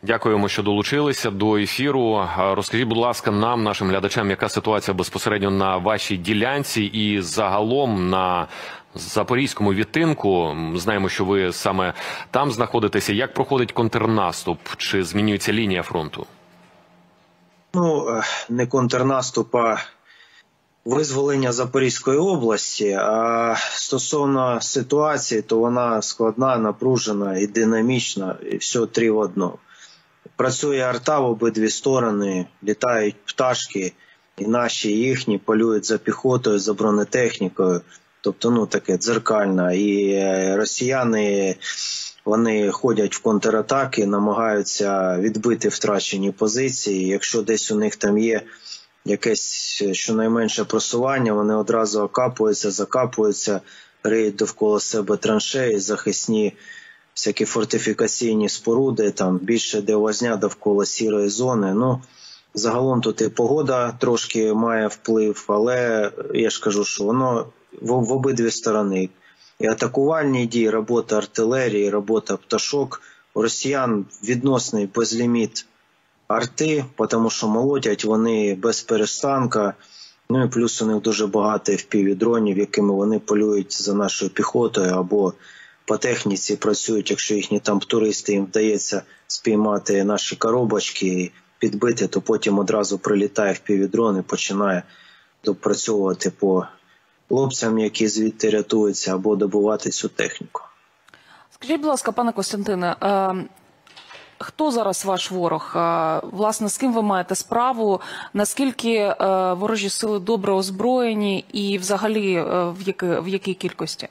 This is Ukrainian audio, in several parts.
Дякуємо, що долучилися до ефіру. Розкажіть, будь ласка, нам, нашим глядачам, яка ситуація безпосередньо на вашій ділянці і загалом на Запорізькому відтинку. Знаємо, що ви саме там знаходитеся. Як проходить контрнаступ? Чи змінюється лінія фронту? Ну, не контрнаступ, а визволення Запорізької області. А стосовно ситуації, то вона складна, напружена і динамічна, і все три в одному. Працює арта в обидві сторони, літають пташки, і наші, і їхні, полюють за піхотою, за бронетехнікою. Тобто, ну, таке дзеркально. І росіяни, вони ходять в контратаки, намагаються відбити втрачені позиції. Якщо десь у них там є якесь щонайменше просування, вони одразу окапуються, закапуються, риють довкола себе траншеї, захисні всякі фортифікаційні споруди, там більше де возня довкола сірої зони. Ну, загалом тут і погода трошки має вплив, але я ж кажу, що воно в обидві сторони. І атакувальні дії, робота артилерії, робота пташок. У росіян відносний безліміт арти, тому що молотять вони без перестанка. Ну і плюс у них дуже багато FPV-дронів, якими вони полюють за нашою піхотою або по техніці працюють, якщо їхні там туристи, їм вдається спіймати наші коробочки і підбити, то потім одразу прилітає FPV-дрон і починає допрацьовувати по хлопцям, які звідти рятуються, або добувати цю техніку. Скажіть, будь ласка, пане Костянтине, хто зараз ваш ворог? Власне, з ким ви маєте справу? Наскільки ворожі сили добре озброєні і взагалі в якій кількості?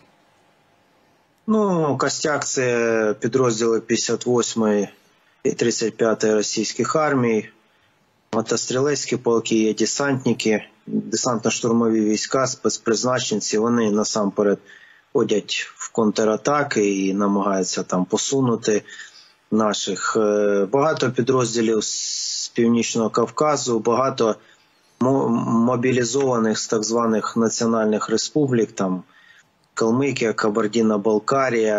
Ну, костяк – це підрозділи 58-ї і 35-ї російських армій, мотострілецькі полки, є десантники, десантно-штурмові війська, спецпризначенці. Вони насамперед ходять в контратаки і намагаються там посунути наших. Багато підрозділів з Північного Кавказу, багато мобілізованих з так званих національних республік, там Калмикія, Кабардино-Балкарія,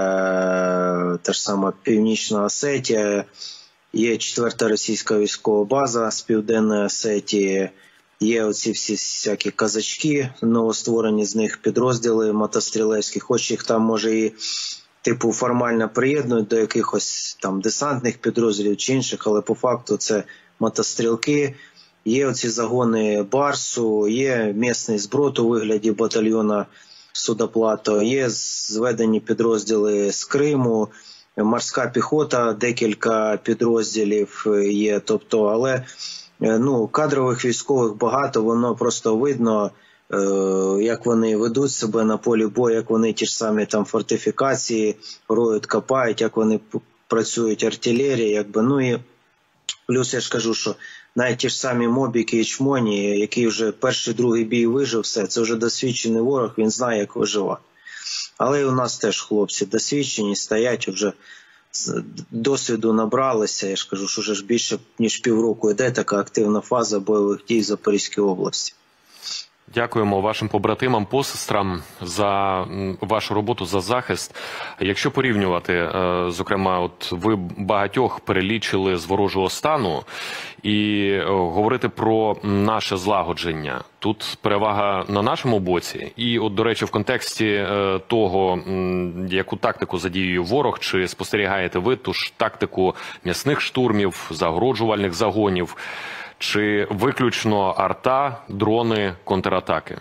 та ж сама Північна Осетія, є 4-та російська військова база з Південної Осетії, є оці всякі казачки, новостворені з них підрозділи мотострілецькі, хоч їх там може і типу формально приєднують до якихось там десантних підрозділів чи інших, але по факту це мотострілки. Є оці загони Барсу, є місний зброд у вигляді батальйона Судоплато, є зведені підрозділи з Криму, морська піхота, декілька підрозділів є, тобто, але ну, кадрових військових багато, воно просто видно, як вони ведуть себе на полі бою, як вони ті ж самі там фортифікації роють, копають, як вони працюють артилерія, якби, ну і плюс я ж кажу, що навіть ті ж самі Мобіки і Чмоні, який вже перший, другий бій вижив, все, це вже досвідчений ворог, він знає, як виживати. Але і у нас теж хлопці досвідчені, стоять, вже досвіду набралися, я ж кажу, що вже більше ніж півроку йде така активна фаза бойових дій в Запорізькій області. Дякуємо вашим побратимам, посестрам за вашу роботу, за захист. Якщо порівнювати, зокрема, от ви багатьох перелічили з ворожого стану, і говорити про наше злагодження. Тут перевага на нашому боці. І от, до речі, в контексті того, яку тактику задіює ворог, чи спостерігаєте ви ту ж тактику м'ясних штурмів, загороджувальних загонів, чи виключно арта, дрони, контратаки?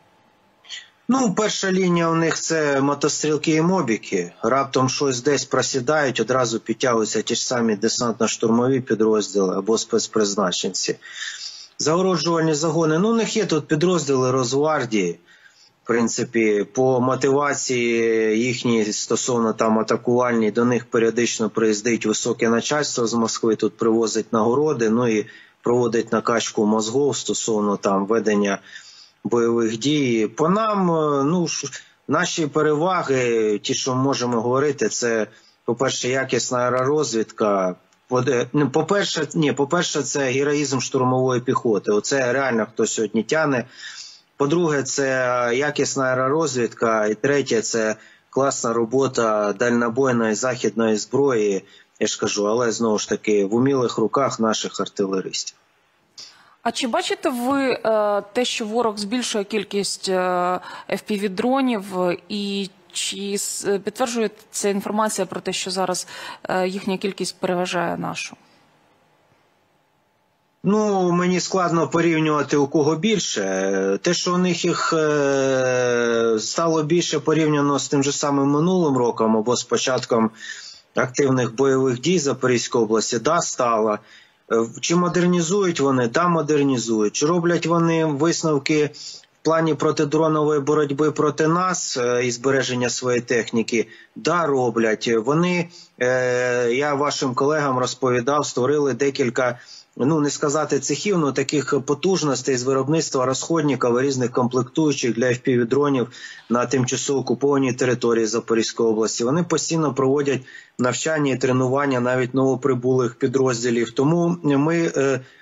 Ну, перша лінія у них – це мотострілки і мобіки. Раптом щось десь просідають, одразу підтягуються ті ж самі десантно-штурмові підрозділи або спецпризначенці. Загороджувальні загони. Ну, у них є тут підрозділи Росгвардії. В принципі, по мотивації їхній стосовно там атакувальні, до них періодично приїздить високе начальство з Москви, тут привозить нагороди, ну і проводить накачку мозгов стосовно там ведення бойових дій. По нам, ну, наші переваги, ті, що можемо говорити, це, по-перше, якісна аеророзвідка. По-перше, це героїзм штурмової піхоти. Оце реально хто сьогодні тягне. По-друге, це якісна аеророзвідка. І третє, це класна робота дальнобойної західної зброї, я ж кажу, але знову ж таки в умілих руках наших артилеристів. А чи бачите ви те, що ворог збільшує кількість FPV-дронів, і чи підтверджує ця інформація про те, що зараз їхня кількість переважає нашу? Ну, мені складно порівнювати, у кого більше. Те, що у них їх стало більше порівняно з тим же самим минулим роком або з початком активних бойових дій Запорізької області, да, стало. Чи модернізують вони? Да, модернізують. Чи роблять вони висновки в плані протидронової боротьби проти нас і збереження своєї техніки? Да, роблять. Вони, я вашим колегам розповідав, створили декілька, ну не сказати цехів, але таких потужностей з виробництва розходників і різних комплектуючих для FPV-дронів на тимчасово окупованій території Запорізької області. Вони постійно проводять навчання і тренування навіть новоприбулих підрозділів. Тому ми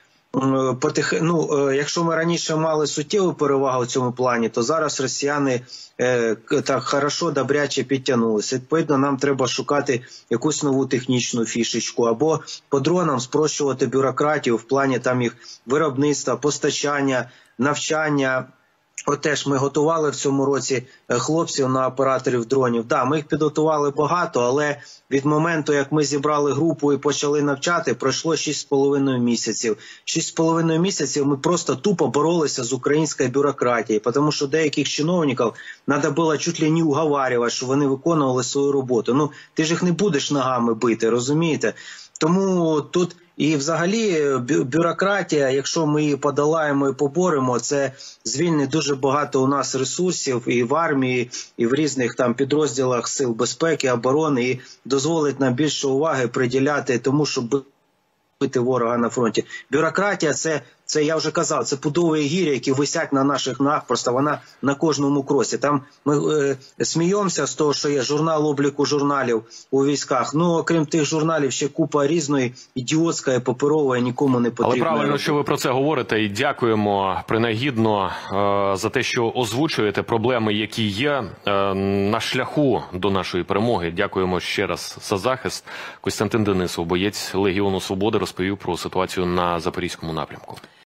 якщо ми раніше мали суттєву перевагу в цьому плані, то зараз росіяни так хорошо, добряче підтягнулися. Відповідно, нам треба шукати якусь нову технічну фішечку або по дронам спрощувати бюрократію в плані там їх виробництва, постачання, навчання. Отеж ми готували в цьому році хлопців на операторів дронів. Да, ми їх підготували багато, але від моменту, як ми зібрали групу і почали навчати, пройшло 6,5 місяців. 6,5 місяців ми просто тупо боролися з українською бюрократією, тому що деяких чиновників треба було чуть ли не уговарювати, що вони виконували свою роботу. Ну, ти ж їх не будеш ногами бити, розумієте? Тому тут і взагалі бюрократія, якщо ми її подолаємо і поборемо, це звільнить дуже багато у нас ресурсів і в армії, і в різних там підрозділах сил безпеки, оборони, і дозволить нам більше уваги приділяти тому, щоб бити ворога на фронті. Бюрократія це я вже казав, це пудові гірі, які висять на наших ногах, просто вона на кожному кросі. Там ми сміємося з того, що є журнал обліку журналів у військах. Ну, окрім тих журналів, ще купа різної ідіотської, паперової, нікому не потрібної. Але правильно, що ви про це говорите, і дякуємо принагідно за те, що озвучуєте проблеми, які є на шляху до нашої перемоги. Дякуємо ще раз за захист. Костянтин Денисов, боєць Легіону Свободи, розповів про ситуацію на Запорізькому напрямку.